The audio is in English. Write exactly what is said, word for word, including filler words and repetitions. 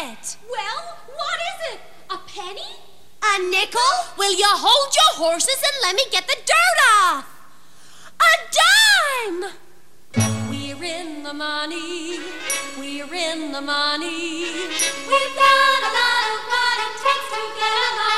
it? Well, what is it? A penny? A nickel? Will you hold your horses and let me get the dirt off? A dime! We're in the money. We're in the money. We've got a lot of what it takes to get along.